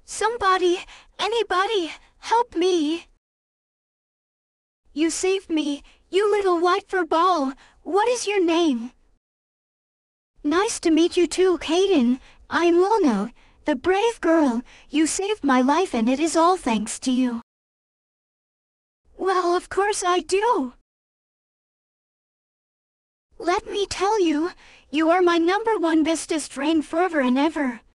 Somebody, anybody, help me. You saved me, you little white fur ball. What is your name? Nice to meet you too, Kaden. I'm Luna, the brave girl. You saved my life and it is all thanks to you. Well, of course I do. Let me tell you, you are my #1 bestest friend forever and ever.